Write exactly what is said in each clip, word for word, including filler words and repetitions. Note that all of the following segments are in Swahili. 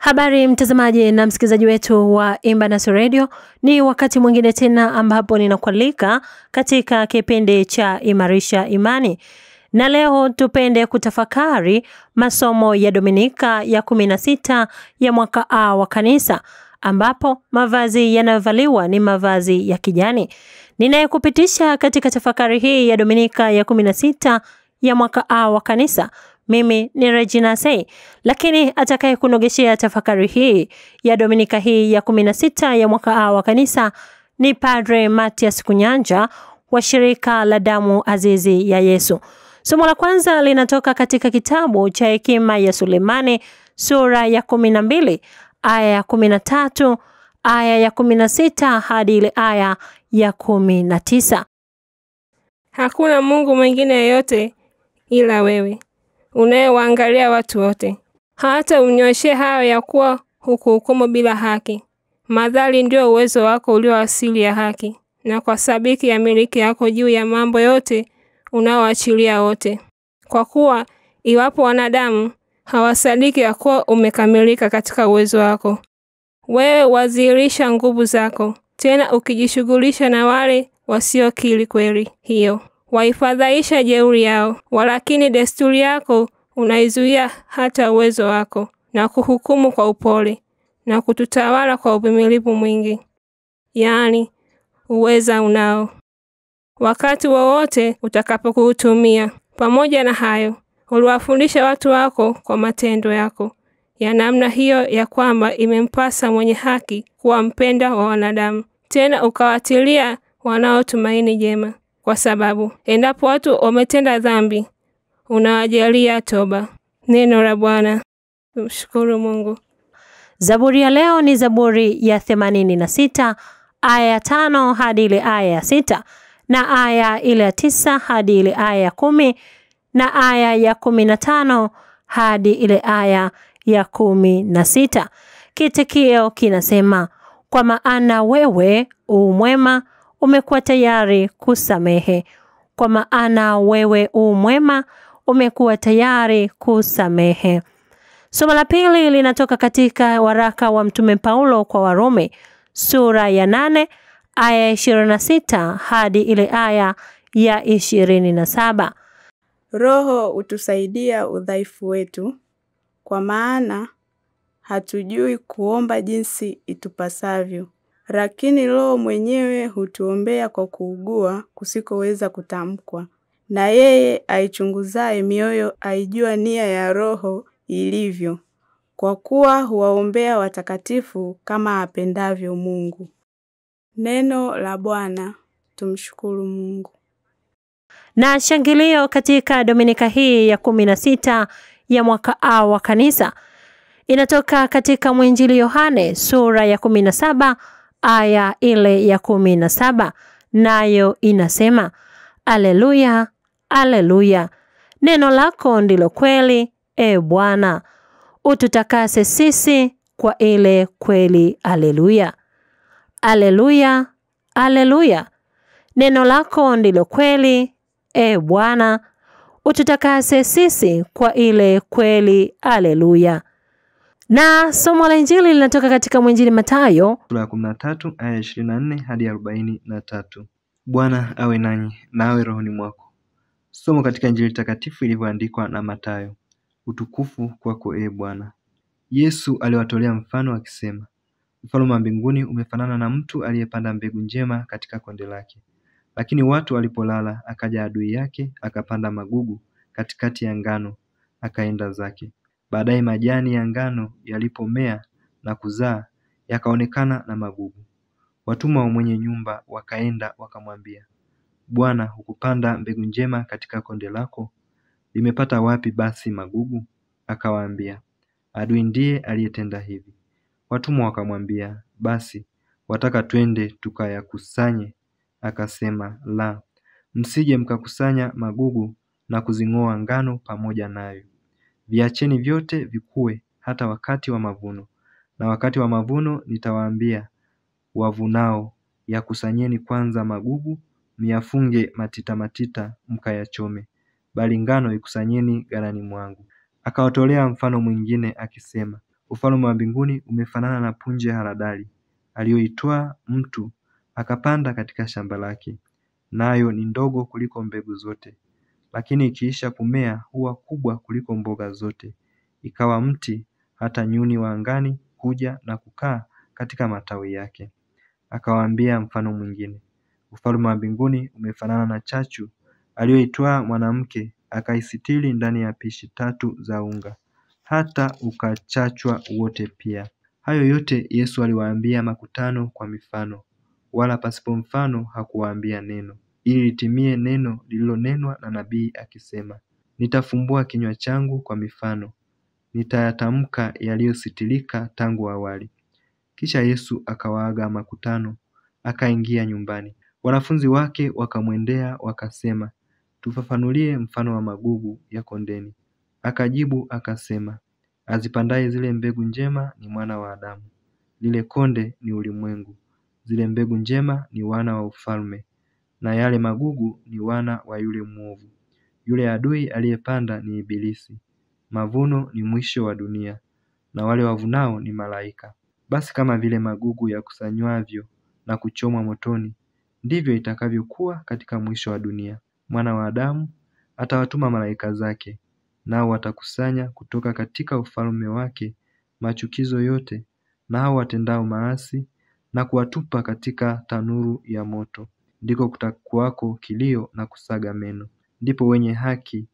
Habari mtazamaji na msikilizaji wetu wa Imba Nasi Radio, ni wakati mwingine tena ambapo ninakualika katika kipindi cha Imarisha Imani. Na leo tupende kutafakari masomo ya Dominika ya kumi na sita ya mwaka A wa Kanisa, ambapo mavazi yanayovaliwa ni mavazi ya kijani. Ninayekupitisha katika tafakari hii ya Dominika ya kumi na sita ya mwaka A wa Kanisa, mimi ni Regina Say, lakini atakaye kunogeshea tafakari hii ya Dominika hii ya kumi na sita ya mwaka A wa Kanisa ni Padre Matias Kunyanja wa shirika la damu azizi ya Yesu. Somo la kwanza linatoka katika kitabu cha Hekima ya Sulemani sura ya kumi na mbili aya ya kumi na tatu, aya ya kumi na sita hadi ile aya ya kumi na tisa. Hakuna Mungu mwingine yote ila wewe, unayewaangalia watu wote. Hata unyoshe hao ya kuwa hukuhukumu bila haki. Madhali ndio uwezo wako ulio asili ya haki, na kwa sabiki ya miliki yako juu ya mambo yote unaoachilia wote. Kwa kuwa iwapo wanadamu hawasadiki ya kuwa umekamilika katika uwezo wako, wewe wazirisha nguvu zako, tena ukijishughulisha na wale wasiokiri kweli hiyo. Waifadhaisha jeuri yao, walakini desturi yako unaizuia hata uwezo wako, na kuhukumu kwa upole, na kututawala kwa uvumilivu mwingi. Yaani, uweza unao wakati wowote utakapokuutumia. Pamoja na hayo, uliwafundisha watu wako kwa matendo yako ya namna hiyo, ya kwamba imempasa mwenye haki kuwa mpenda wa wanadamu, tena ukawatilia wanaotumaini jema. Kwa sababu endapo watu wametenda dhambi, unawajalia toba. Neno la Bwana. Tumshukuru Mungu. Zaburi ya leo ni Zaburi ya themanini na sita aya ya tano hadi ile aya ya sita, na aya ile ya tisa hadi ile aya ya kumi, na aya ya kumi na tano hadi ile aya ya kumi na sita. Kitikio kinasema, kwa maana wewe u mwema, umekuwa tayari kusamehe. Kwa maana wewe u mwema, umekuwa tayari kusamehe. Somo la pili linatoka katika waraka wa Mtume Paulo kwa Warumi sura ya nane aya ya ishirini na sita hadi ile aya ya ishirini na saba. Roho utusaidia udhaifu wetu, kwa maana hatujui kuomba jinsi itupasavyo, lakini Roho mwenyewe hutuombea kwa kuugua kusikoweza kutamkwa. Na yeye aichunguzaye mioyo aijua nia ya Roho ilivyo, kwa kuwa huwaombea watakatifu kama apendavyo Mungu. Neno la Bwana. Tumshukuru Mungu. Na shangilio katika Dominika hii ya kumi na sita ya mwaka A wa Kanisa inatoka katika Mwinjili Yohane sura ya kumi na saba aya ile ya kumi na saba, nayo inasema, Aleluya, aleluya, neno lako ndilo kweli, e Bwana, ututakase sisi kwa ile kweli. Aleluya, aleluya, aleluya, neno lako ndilo kweli, e Bwana, ututakase sisi kwa ile kweli. Aleluya. Na somo la Injili linatoka katika Mwinjili Mathayo sura ya kumi na tatu aya ishirini na nne hadi arobaini na tatu. Bwana awe nanyi na awe rohoni mwako. Somo katika Injili takatifu ilivyoandikwa na Mathayo. Utukufu kwako e Bwana. Yesu aliwatolea mfano akisema, Ufalme wa mbinguni umefanana na mtu aliyepanda mbegu njema katika konde lake. Lakini watu walipolala, akaja adui yake, akapanda magugu katikati ya ngano, akaenda zake. Baadaye majani ya ngano yalipomea na kuzaa, yakaonekana na magugu. Watumwa wa mwenye nyumba wakaenda wakamwambia, Bwana, hukupanda mbegu njema katika konde lako? Limepata wapi basi magugu? Akawaambia, adui ndiye aliyetenda hivi. Watumwa wakamwambia, basi wataka twende tukayakusanye? Akasema, la, msije mkakusanya magugu na kuzing'oa ngano pamoja nayo. Viacheni vyote vikue hata wakati wa mavuno. Na wakati wa mavuno nitawaambia wavunao, yakusanyeni kwanza magugu, miyafunge matita matita mkayachome, bali ngano ikusanyeni ghalani mwangu. Akawatolea mfano mwingine akisema, Ufalme wa mbinguni umefanana na punje ya haradali aliyoitwaa mtu akapanda katika shamba lake, nayo ni ndogo kuliko mbegu zote, lakini ikiisha kumea huwa kubwa kuliko mboga zote, ikawa mti, hata nyuni wa angani huja na kukaa katika matawi yake. Akawaambia mfano mwingine, ufalme wa mbinguni umefanana na chachu aliyoitwaa mwanamke akaisitiri ndani ya pishi tatu za unga, hata ukachachwa wote pia. Hayo yote Yesu aliwaambia makutano kwa mifano, wala pasipo mfano hakuwaambia neno, ili litimie neno lililonenwa na nabii akisema, nitafumbua kinywa changu kwa mifano, nitayatamka yaliyositirika tangu awali. Kisha Yesu akawaaga makutano, akaingia nyumbani. Wanafunzi wake wakamwendea wakasema, tufafanulie mfano wa magugu ya kondeni. Akajibu akasema, azipandaye zile mbegu njema ni mwana wa Adamu, lile konde ni ulimwengu, zile mbegu njema ni wana wa ufalme, na yale magugu ni wana wa yule mwovu. Yule adui aliyepanda ni Ibilisi. Mavuno ni mwisho wa dunia, na wale wavunao ni malaika. Basi kama vile magugu yakusanywavyo na kuchomwa motoni, ndivyo itakavyokuwa katika mwisho wa dunia. Mwana wa Adamu atawatuma malaika zake, nao watakusanya kutoka katika ufalme wake machukizo yote na hao watendao maasi, na kuwatupa katika tanuru ya moto. Ndiko kutakuwako kilio na kusaga meno. Ndipo wenye haki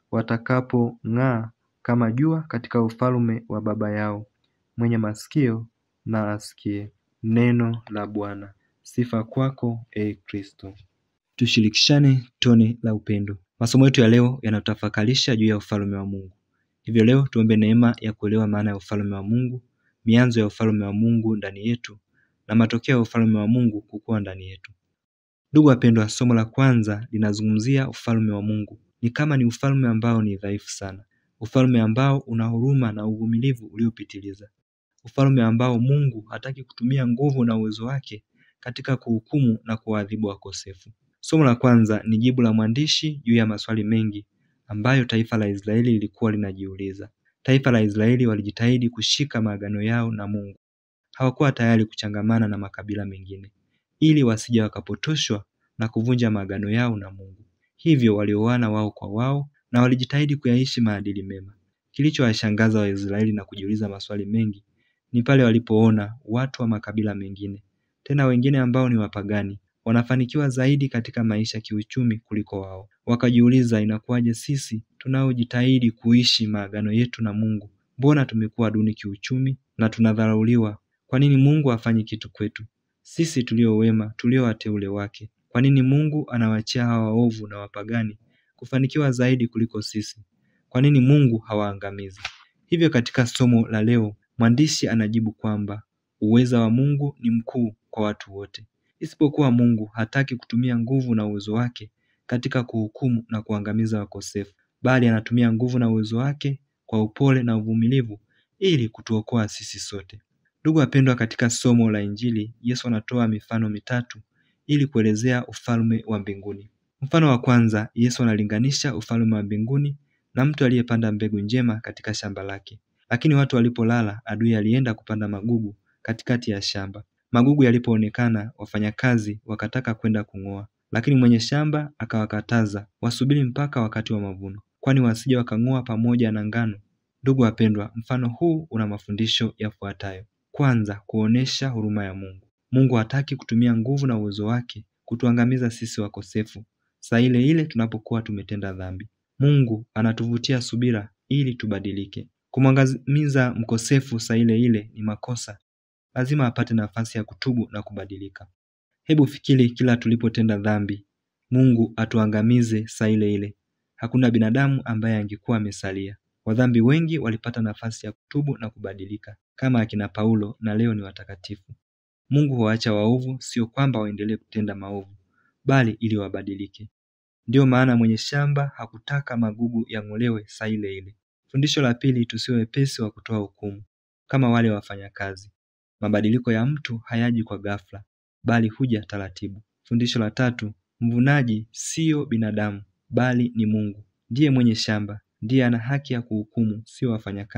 watakapong'aa kama jua katika ufalme wa Baba yao. Mwenye masikio na asikie. Neno la Bwana. Sifa kwako, e Kristo. Tushirikishane tone la upendo. Masomo yetu ya leo yanatafakarisha juu ya ufalme wa Mungu. Hivyo leo tuombe neema ya kuelewa maana ya ufalme wa Mungu, mianzo ya ufalme wa Mungu ndani yetu, na matokeo ya ufalme wa Mungu kukua ndani yetu. Ndugu wapendwa, somo la kwanza linazungumzia ufalme wa Mungu. Ni kama ni ufalme ambao ni dhaifu sana. Ufalme ambao una huruma na uvumilivu uliopitiliza. Ufalme ambao Mungu hataki kutumia nguvu na uwezo wake katika kuhukumu na kuadhibu wakosefu. Somo la kwanza ni jibu la mwandishi juu ya maswali mengi ambayo taifa la Israeli lilikuwa linajiuliza. Taifa la Israeli walijitahidi kushika maagano yao na Mungu. Hawakuwa tayari kuchangamana na makabila mengine, ili wasije wakapotoshwa na kuvunja maagano yao na Mungu. Hivyo walioana wao kwa wao na walijitahidi kuyaishi maadili mema. Kilichowashangaza Waisraeli na kujiuliza maswali mengi ni pale walipoona watu wa makabila mengine, tena wengine ambao ni wapagani, wanafanikiwa zaidi katika maisha kiuchumi kuliko wao. Wakajiuliza, inakuwaje sisi tunaojitahidi kuishi maagano yetu na Mungu, mbona tumekuwa duni kiuchumi na tunadharauliwa? Kwa nini Mungu hafanyi kitu kwetu sisi tulio wema, tulio wateule wake? Kwa nini Mungu anawaachia hawa waovu na wapagani kufanikiwa zaidi kuliko sisi? Kwa nini Mungu hawaangamizi? Hivyo katika somo la leo mwandishi anajibu kwamba uweza wa Mungu ni mkuu kwa watu wote. Isipokuwa Mungu hataki kutumia nguvu na uwezo wake katika kuhukumu na kuangamiza wakosefu, bali anatumia nguvu na uwezo wake kwa upole na uvumilivu ili kutuokoa sisi sote. Ndugu wapendwa, katika somo la Injili Yesu anatoa mifano mitatu ili kuelezea ufalme wa mbinguni. Mfano wa kwanza, Yesu analinganisha ufalme wa mbinguni na mtu aliyepanda mbegu njema katika shamba lake. Lakini watu walipolala, adui alienda kupanda magugu katikati ya shamba. Magugu yalipoonekana, wafanyakazi wakataka kwenda kung'oa, lakini mwenye shamba akawakataza wasubiri mpaka wakati wa mavuno, kwani wasije wakang'oa pamoja na ngano. Ndugu wapendwa, mfano huu una mafundisho yafuatayo. Kwanza, kuonesha huruma ya Mungu. Mungu hataki kutumia nguvu na uwezo wake kutuangamiza sisi wakosefu saa ile ile tunapokuwa tumetenda dhambi. Mungu anatuvutia subira ili tubadilike. Kumwangamiza mkosefu saa ile ile ni makosa. Lazima apate nafasi ya kutubu na kubadilika. Hebu fikiri, kila tulipotenda dhambi Mungu atuangamize saa ile ile, hakuna binadamu ambaye angekuwa amesalia. Wadhambi wengi walipata nafasi ya kutubu na kubadilika, kama akina Paulo, na leo ni watakatifu. Mungu huacha waovu sio kwamba waendelee kutenda maovu, bali ili wabadilike. Ndio maana mwenye shamba hakutaka magugu yang'olewe saa ile ile. Fundisho la pili, tusiwe wepesi wa kutoa hukumu kama wale wafanyakazi. Mabadiliko ya mtu hayaji kwa ghafla, bali huja taratibu. Fundisho la tatu, mvunaji sio binadamu, bali ni Mungu. Ndiye mwenye shamba, ndiye ana haki ya kuhukumu, sio wafanyakazi.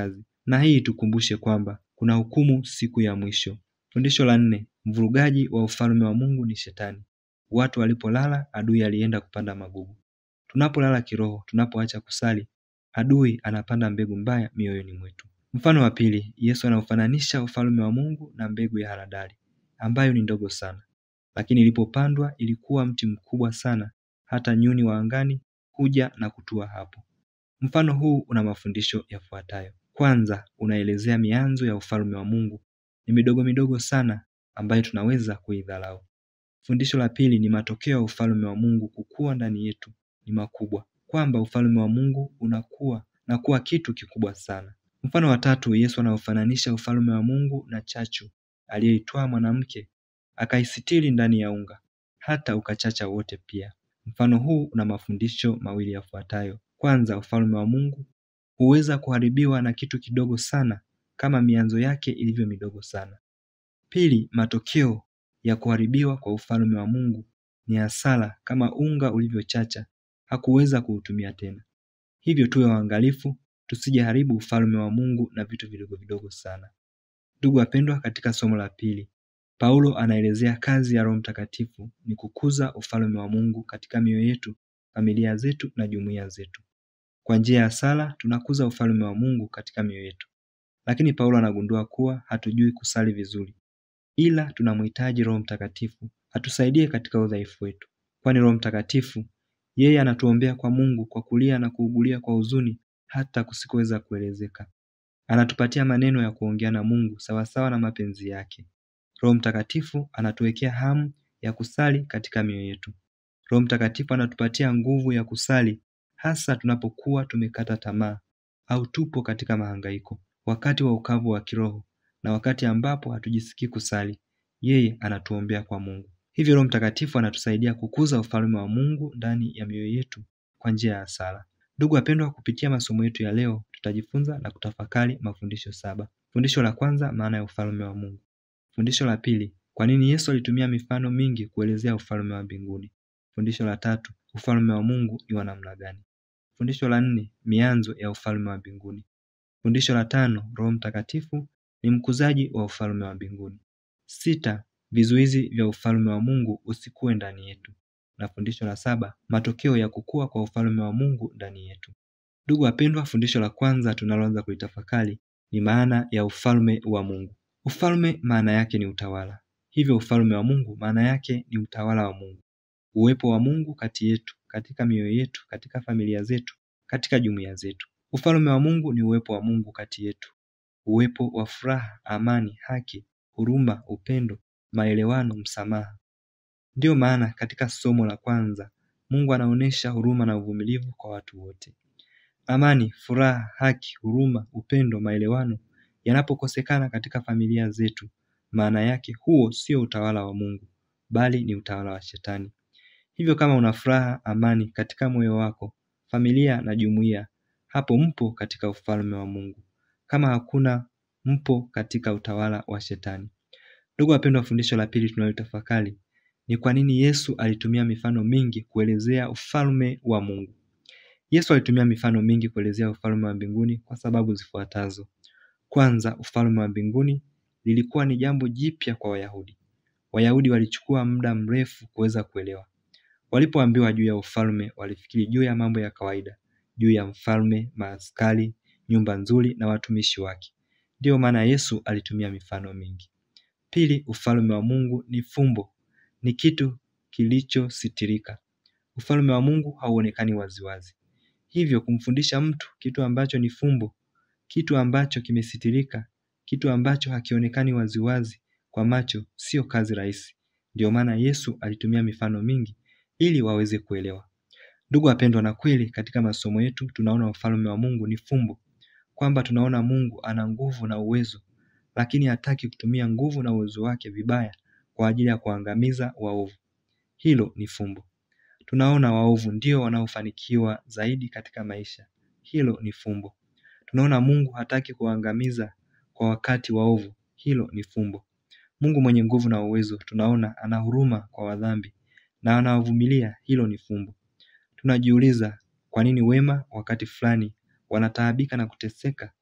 Na hii tukumbushe kwamba kuna hukumu siku ya mwisho. Fundisho la nne, mvurugaji wa ufalme wa Mungu ni Shetani. Watu walipolala, adui alienda kupanda magugu. Tunapolala kiroho, tunapoacha kusali, adui anapanda mbegu mbaya mioyoni mwetu. Mfano wa pili, Yesu anaufananisha ufalme wa Mungu na mbegu ya haradali, ambayo ni ndogo sana. Lakini ilipopandwa ilikuwa mti mkubwa sana, hata nyuni wa angani huja na kutua hapo. Mfano huu una mafundisho yafuatayo. Kwanza, unaelezea mianzo ya ufalme wa Mungu ni midogo midogo sana ambayo tunaweza kuidharau. Fundisho la pili ni matokeo ya ufalme wa Mungu kukua ndani yetu ni makubwa, kwamba ufalme wa Mungu unakuwa na kuwa kitu kikubwa sana. Mfano wa tatu, Yesu anaufananisha ufalme wa Mungu na chachu aliyeitwaa mwanamke akaisitiri ndani ya unga hata ukachacha wote pia. Mfano huu una mafundisho mawili yafuatayo. Kwanza, ufalme wa Mungu huweza kuharibiwa na kitu kidogo sana kama mianzo yake ilivyo midogo sana. Pili, matokeo ya kuharibiwa kwa ufalme wa Mungu ni hasara kama unga ulivyochacha, hakuweza kuutumia tena. Hivyo tuwe waangalifu tusijeharibu ufalme wa Mungu na vitu vidogo vidogo sana. Ndugu wapendwa, katika somo la pili, Paulo anaelezea kazi ya Roho Mtakatifu ni kukuza ufalme wa Mungu katika mioyo yetu, familia zetu na jumuiya zetu. Kwa njia ya sala tunakuza ufalme wa Mungu katika mioyo yetu. Lakini Paulo anagundua kuwa hatujui kusali vizuri, ila tunamhitaji Roho Mtakatifu atusaidie katika udhaifu wetu. Kwani Roho Mtakatifu yeye anatuombea kwa Mungu kwa kulia na kuugulia kwa huzuni hata kusikoweza kuelezeka. Anatupatia maneno ya kuongea na Mungu sawasawa na mapenzi yake. Roho Mtakatifu anatuwekea hamu ya kusali katika mioyo yetu. Roho Mtakatifu anatupatia nguvu ya kusali hasa tunapokuwa tumekata tamaa au tupo katika mahangaiko, wakati wa ukavu wa kiroho na wakati ambapo hatujisikii kusali. Yeye anatuombea kwa Mungu. Hivyo Roho Mtakatifu anatusaidia kukuza ufalme wa Mungu ndani ya mioyo yetu kwa njia ya sala. Ndugu wapendwa, kupitia masomo yetu ya leo tutajifunza na kutafakari mafundisho saba. Fundisho la kwanza, maana ya ufalme wa Mungu. Fundisho la pili, kwa nini Yesu alitumia mifano mingi kuelezea ufalme wa mbinguni. Fundisho la tatu, ufalme wa Mungu ni wa namna gani. Fundisho la nne, mianzo ya ufalme wa mbinguni. Fundisho la tano, Roho Mtakatifu ni mkuzaji wa ufalme wa mbinguni. Sita, vizuizi vya ufalme wa Mungu usikue ndani yetu. Na fundisho la saba, matokeo ya kukua kwa ufalme wa Mungu ndani yetu. Ndugu wapendwa, fundisho la kwanza tunaloanza kulitafakari ni maana ya ufalme wa Mungu. Ufalme maana yake ni utawala. Hivyo ufalme wa Mungu maana yake ni utawala wa Mungu. Uwepo wa Mungu kati yetu, katika mioyo yetu, katika familia zetu, katika jumuiya zetu. Ufalme wa Mungu ni uwepo wa Mungu kati yetu. Uwepo wa furaha, amani, haki, huruma, upendo, maelewano, msamaha. Ndiyo maana katika somo la kwanza, Mungu anaonesha huruma na uvumilivu kwa watu wote. Amani, furaha, haki, huruma, upendo, maelewano yanapokosekana katika familia zetu, maana yake huo sio utawala wa Mungu, bali ni utawala wa Shetani. Hivyo kama una furaha, amani katika moyo wako, familia na jumuiya, hapo mpo katika ufalme wa Mungu. Kama hakuna, mpo katika utawala wa Shetani. Ndugu wapendwa, fundisho la pili tunalotafakari ni kwa nini Yesu alitumia mifano mingi kuelezea ufalme wa Mungu. Yesu alitumia mifano mingi kuelezea ufalme wa mbinguni kwa sababu zifuatazo. Kwanza, ufalme wa mbinguni lilikuwa ni jambo jipya kwa Wayahudi. Wayahudi walichukua muda mrefu kuweza kuelewa. Walipoambiwa juu ya ufalme, walifikiri juu ya mambo ya kawaida, juu ya mfalme, maaskari, nyumba nzuri na watumishi wake. Ndiyo maana Yesu alitumia mifano mingi. Pili, ufalme wa Mungu ni fumbo, ni kitu kilichositirika. Ufalme wa Mungu hauonekani waziwazi. Hivyo kumfundisha mtu kitu ambacho ni fumbo, kitu ambacho kimesitirika, kitu ambacho hakionekani waziwazi kwa macho, sio kazi rahisi. Ndio maana Yesu alitumia mifano mingi ili waweze kuelewa. Ndugu wapendwa, na kweli katika masomo yetu tunaona ufalme wa Mungu ni fumbo, kwamba tunaona Mungu ana nguvu na uwezo, lakini hataki kutumia nguvu na uwezo wake vibaya kwa ajili ya kuangamiza waovu. Hilo ni fumbo. Tunaona waovu ndio wanaofanikiwa zaidi katika maisha. Hilo ni fumbo. Tunaona Mungu hataki kuangamiza kwa wakati waovu. Hilo ni fumbo. Mungu mwenye nguvu na uwezo tunaona ana huruma kwa wadhambi na anawavumilia. Hilo ni fumbo. Tunajiuliza kwa nini wema wakati fulani wanataabika na kuteseka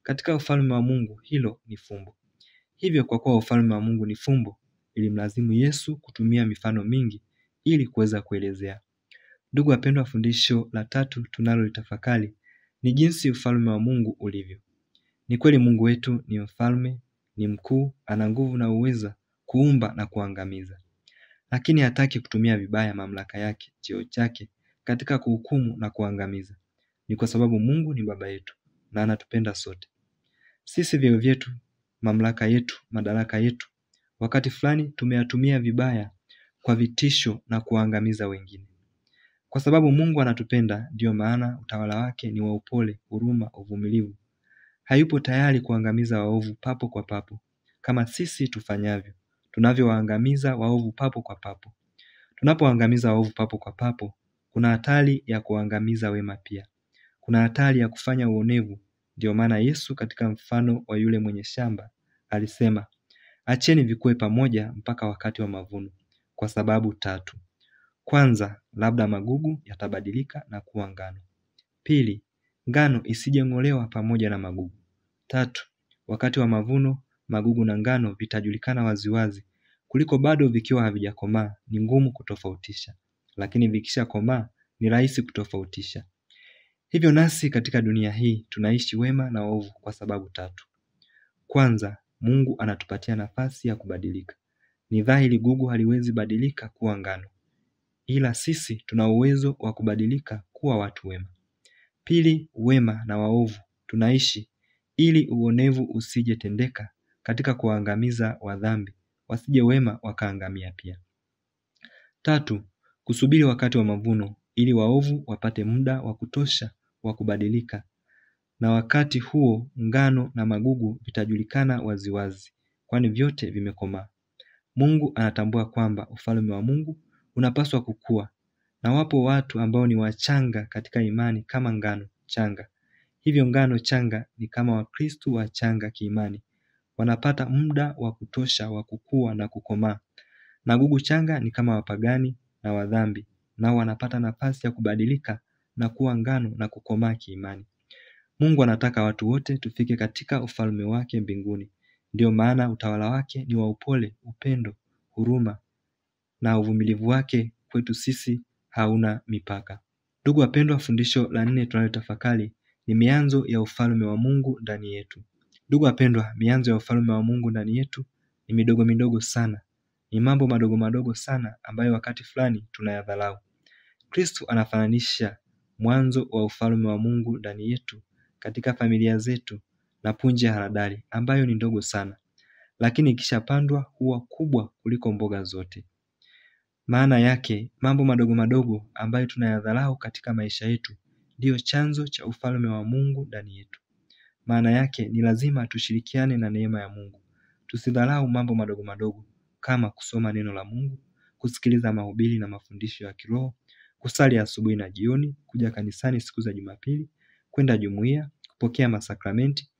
Katika ufalme wa Mungu hilo ni fumbo. Hivyo kwa kuwa ufalme wa Mungu ni fumbo, ilimlazimu Yesu kutumia mifano mingi ili kuweza kuelezea. Ndugu wapendwa, fundisho la tatu tunalolitafakari ni jinsi ufalme wa Mungu ulivyo. Ni kweli Mungu wetu ni mfalme, ni mkuu, ana nguvu na uweza kuumba na kuangamiza. Lakini hataki kutumia vibaya mamlaka yake, cheo chake katika kuhukumu na kuangamiza. Ni kwa sababu Mungu ni baba yetu na anatupenda sote. Sisi vyeo vyetu, mamlaka yetu, madaraka yetu, wakati fulani tumeyatumia vibaya kwa vitisho na kuangamiza wengine. Kwa sababu Mungu anatupenda, ndio maana utawala wake ni wa upole, huruma, uvumilivu. Hayupo tayari kuangamiza waovu papo kwa papo, kama sisi tufanyavyo, tunavyowaangamiza waovu papo kwa papo. Tunapoangamiza waovu papo kwa papo, kuna hatari ya kuangamiza wema pia. Kuna hatari ya kufanya uonevu. Ndio maana Yesu katika mfano wa yule mwenye shamba alisema, acheni vikue pamoja mpaka wakati wa mavuno, kwa sababu tatu. Kwanza, labda magugu yatabadilika na kuwa ngano. Pili, ngano isije ng'olewa pamoja na magugu. Tatu, wakati wa mavuno magugu na ngano vitajulikana waziwazi, kuliko bado vikiwa havijakomaa ni ngumu kutofautisha, lakini vikisha komaa ni rahisi kutofautisha. Hivyo nasi katika dunia hii tunaishi wema na ovu kwa sababu tatu. Kwanza, Mungu anatupatia nafasi ya kubadilika. Ni dhahiri gugu haliwezi badilika kuwa ngano, ila sisi tuna uwezo wa kubadilika kuwa watu wema. Pili, wema na waovu tunaishi ili uonevu usije tendeka katika kuangamiza wadhambi, wasije wema wakaangamia pia. Tatu, kusubiri wakati wa mavuno ili waovu wapate muda wa kutosha wa kubadilika, na wakati huo ngano na magugu vitajulikana waziwazi, kwani vyote vimekomaa. Mungu anatambua kwamba ufalme wa Mungu unapaswa kukua, na wapo watu ambao ni wachanga katika imani kama ngano changa. Hivyo ngano changa ni kama Wakristo wachanga kiimani, wanapata muda wa kutosha wa kukua na kukomaa. Na gugu changa ni kama wapagani na wadhambi, nao wanapata nafasi ya kubadilika na kuwa ngano na kukomaa kiimani. Mungu anataka watu wote tufike katika ufalme wake mbinguni. Ndio maana utawala wake ni wa upole, upendo, huruma, na uvumilivu wake kwetu sisi hauna mipaka. Ndugu wapendwa, fundisho la nne tunalotafakari ni mianzo ya ufalme wa Mungu ndani yetu. Ndugu wapendwa, mianzo ya ufalme wa Mungu ndani yetu ni midogo midogo sana. Ni mambo madogo madogo sana ambayo wakati fulani tunayadharau. Kristo anafananisha mwanzo wa ufalme wa Mungu ndani yetu katika familia zetu na punje ya haradali ambayo ni ndogo sana, lakini ikishapandwa huwa kubwa kuliko mboga zote. Maana yake mambo madogo madogo ambayo tunayadharau katika maisha yetu ndiyo chanzo cha ufalme wa Mungu ndani yetu. Maana yake ni lazima tushirikiane na neema ya Mungu. Tusidharau mambo madogo madogo kama kusoma neno la Mungu, kusikiliza mahubiri na mafundisho ya kiroho, kusali asubuhi na jioni, kuja kanisani siku za Jumapili, kwenda jumuiya, kupokea masakramenti,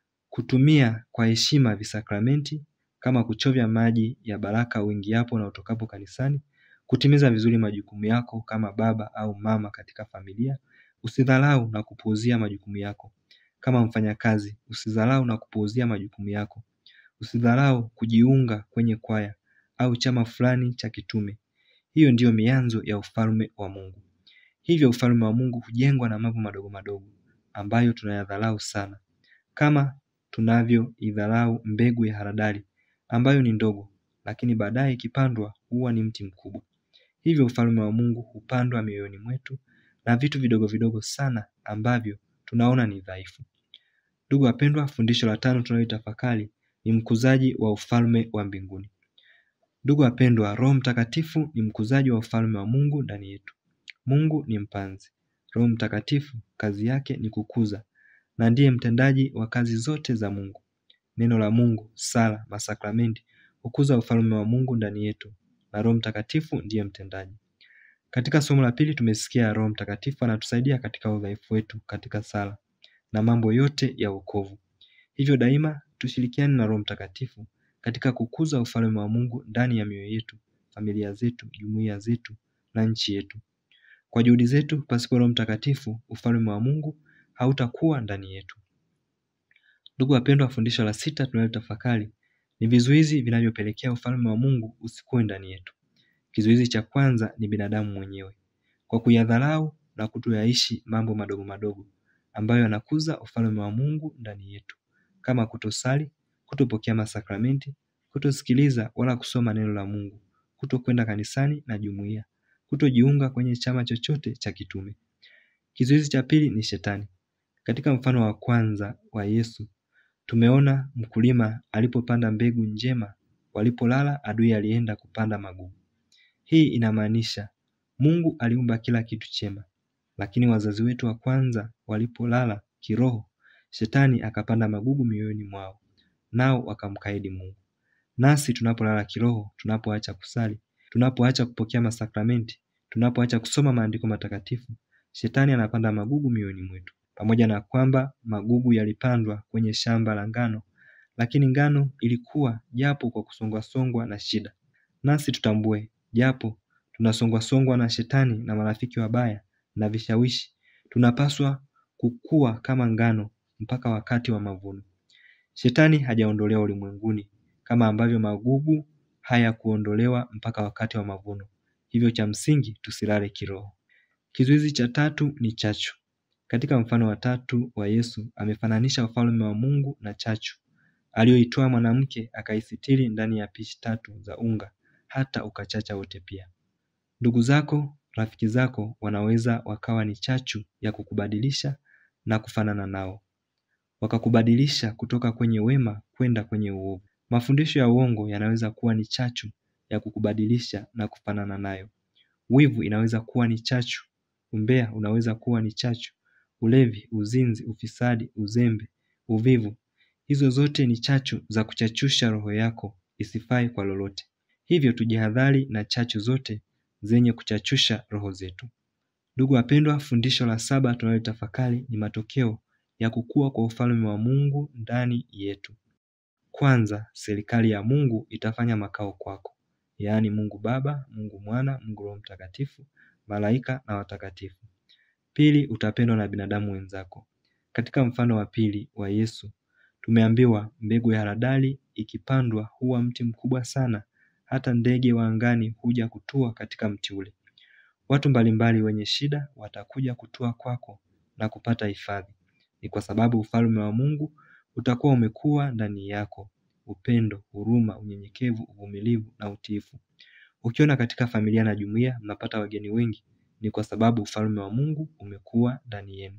kutumia kwa heshima visakramenti kama kuchovya maji ya baraka uingiapo na utokapo kanisani, kutimiza vizuri majukumu yako kama baba au mama katika familia. Usidharau na kupuuzia majukumu yako. Kama mfanyakazi, usidharau na kupuuzia majukumu yako. Usidharau kujiunga kwenye kwaya au chama fulani cha kitume. Hiyo ndiyo mianzo ya ufalme wa Mungu. Hivyo ufalme wa Mungu hujengwa na mambo madogo madogo ambayo tunayadharau sana. Kama tunavyoidharau mbegu ya haradali ambayo ni ndogo, lakini baadaye ikipandwa huwa ni mti mkubwa. Hivyo ufalme wa Mungu hupandwa mioyoni mwetu na vitu vidogo vidogo sana ambavyo tunaona ni dhaifu. Ndugu wapendwa, fundisho la tano tunalotafakari ni mkuzaji wa ufalme wa mbinguni. Ndugu wapendwa, Roho Mtakatifu ni mkuzaji wa ufalme wa Mungu ndani yetu. Mungu ni mpanzi. Roho Mtakatifu kazi yake ni kukuza, na ndiye mtendaji wa kazi zote za Mungu. Neno la Mungu, sala, masakramenti hukuza ufalme wa Mungu ndani yetu, na Roho Mtakatifu ndiye mtendaji. Katika somo la pili tumesikia Roho Mtakatifu anatusaidia katika udhaifu wetu katika sala na mambo yote ya wokovu. Hivyo daima tushirikiane na Roho Mtakatifu katika kukuza ufalme wa Mungu ndani ya mioyo yetu, familia zetu, jumuiya zetu na nchi yetu. Kwa juhudi zetu pasipo Roho Mtakatifu, ufalme wa Mungu hautakuwa ndani yetu. Ndugu wapendwa, fundisho la sita tunalotafakari ni vizuizi vinavyopelekea ufalme wa Mungu usikue ndani yetu. Kizuizi cha kwanza ni binadamu mwenyewe. Kwa kuyadharau na kutoyaishi mambo madogo madogo ambayo yanakuza ufalme wa Mungu ndani yetu, kama kutosali, kutopokea masakramenti, kutosikiliza wala kusoma neno la Mungu, kutokwenda kanisani na jumuiya, kutojiunga kwenye chama chochote cha kitume. Kizuizi cha pili ni shetani. Katika mfano wa kwanza wa Yesu, tumeona mkulima alipopanda mbegu njema, walipolala adui alienda kupanda magugu. Hii inamaanisha Mungu aliumba kila kitu chema, lakini wazazi wetu wa kwanza walipolala kiroho, shetani akapanda magugu mioyoni mwao, nao wakamkaidi Mungu. Nasi tunapolala kiroho, tunapoacha kusali, tunapoacha kupokea masakramenti, tunapoacha kusoma maandiko matakatifu, shetani anapanda magugu mioyoni mwetu. Pamoja na kwamba magugu yalipandwa kwenye shamba la ngano, lakini ngano ilikuwa japo kwa kusongwa songwa na shida. Nasi tutambue, japo tunasongwa songwa na shetani na marafiki wabaya na vishawishi, tunapaswa kukua kama ngano mpaka wakati wa mavuno. Shetani hajaondolewa ulimwenguni kama ambavyo magugu hayakuondolewa mpaka wakati wa mavuno. Hivyo cha msingi tusilale kiroho. Kizuizi cha tatu ni chachu. Katika mfano wa tatu wa Yesu, amefananisha ufalme wa Mungu na chachu aliyoitoa mwanamke akaisitiri ndani ya pishi tatu za unga hata ukachacha wote pia. Ndugu zako, rafiki zako wanaweza wakawa ni chachu ya kukubadilisha na kufanana nao, wakakubadilisha kutoka kwenye wema kwenda kwenye uovu. Mafundisho ya uongo yanaweza kuwa ni chachu ya kukubadilisha na kufanana nayo. Wivu inaweza kuwa ni chachu, umbea unaweza kuwa ni chachu, ulevi, uzinzi, ufisadi, uzembe, uvivu, hizo zote ni chachu za kuchachusha roho yako isifai kwa lolote. Hivyo tujihadhari na chachu zote zenye kuchachusha roho zetu. Ndugu wapendwa, fundisho la saba tunalotafakari ni matokeo ya kukua kwa ufalme wa Mungu ndani yetu. Kwanza, serikali ya Mungu itafanya makao kwako, yaani Mungu Baba, Mungu Mwana, Mungu Roho Mtakatifu, malaika na watakatifu. Pili, utapendwa na binadamu wenzako. Katika mfano wa pili wa Yesu, tumeambiwa mbegu ya haradali ikipandwa huwa mti mkubwa sana, hata ndege wa angani huja kutua katika mti ule. Watu mbalimbali wenye shida watakuja kutua kwako na kupata hifadhi. Ni kwa sababu ufalme wa Mungu utakuwa umekuwa ndani yako: upendo, huruma, unyenyekevu, uvumilivu na utiifu. Ukiona katika familia na jumuiya mnapata wageni wengi, ni kwa sababu ufalme wa Mungu umekuwa ndani yenu.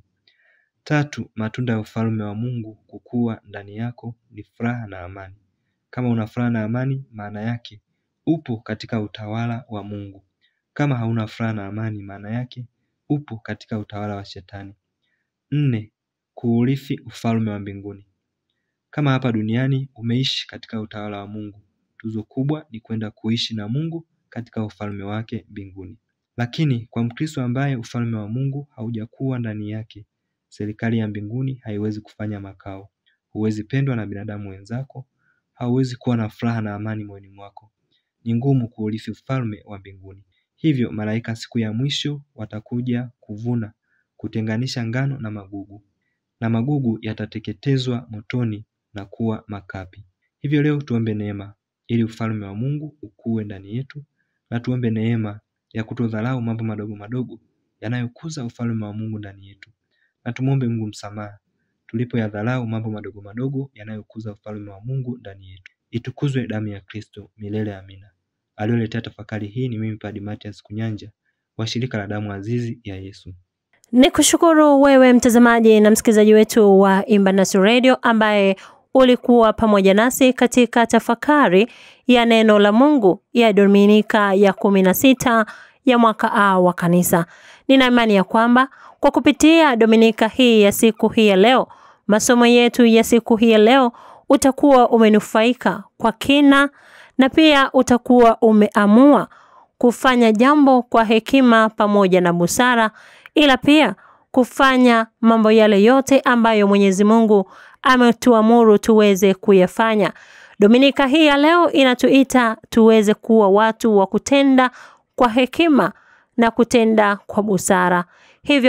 Tatu, matunda ya ufalme wa Mungu kukua ndani yako ni furaha na amani. Kama una furaha na amani, maana yake upo katika utawala wa Mungu. Kama hauna furaha na amani, maana yake upo katika utawala wa shetani. Nne, kuurithi ufalme wa mbinguni. Kama hapa duniani umeishi katika utawala wa Mungu, tuzo kubwa ni kwenda kuishi na Mungu katika ufalme wake mbinguni. Lakini kwa Mkristo ambaye ufalme wa Mungu haujakuwa ndani yake, serikali ya mbinguni haiwezi kufanya makao. Huwezi pendwa na binadamu wenzako, hauwezi kuwa na furaha na amani moyoni mwako. Ni ngumu kuurithi ufalme wa mbinguni. Hivyo malaika siku ya mwisho watakuja kuvuna, kutenganisha ngano na magugu, na magugu yatateketezwa motoni na kuwa makapi. Hivyo leo tuombe neema ili ufalme wa Mungu ukue ndani yetu, na tuombe neema ya kutodharau mambo madogo madogo yanayokuza ufalme wa Mungu ndani yetu. Na tumuombe Mungu msamaha tulipoyadharau mambo madogo madogo yanayokuza ufalme wa Mungu ndani yetu. Itukuzwe damu ya Kristo milele, amina. Aliyoletea tafakari hii ni mimi Padre Mathias Kunyanja wa shirika la damu azizi ya Yesu. Nikushukuru wewe mtazamaji na msikilizaji wetu wa Imba Nasi Radio ambaye ulikuwa pamoja nasi katika tafakari ya neno la Mungu ya Dominika ya kumi na sita ya mwaka A wa Kanisa. Nina imani ya kwamba kwa kupitia Dominika hii ya siku hii ya leo, masomo yetu ya siku hii ya leo, utakuwa umenufaika kwa kina na pia utakuwa umeamua kufanya jambo kwa hekima pamoja na busara, ila pia kufanya mambo yale yote ambayo Mwenyezi Mungu ametuamuru tuweze kuyafanya. Dominika hii ya leo inatuita tuweze kuwa watu wa kutenda kwa hekima na kutenda kwa busara. Hivyo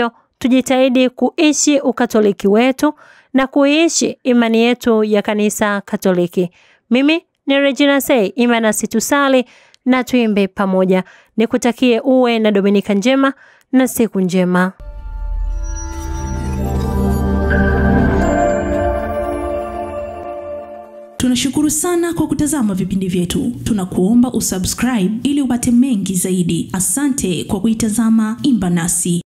tujitahidi kuishi ukatoliki wetu na kuishi imani yetu ya kanisa Katoliki. Mimi ni Regina Say, imani situsali na tuimbe pamoja. Nikutakie uwe na Dominika njema na siku njema. Tunashukuru sana kwa kutazama vipindi vyetu. Tunakuomba usubscribe ili upate mengi zaidi. Asante kwa kuitazama Imba Nasi.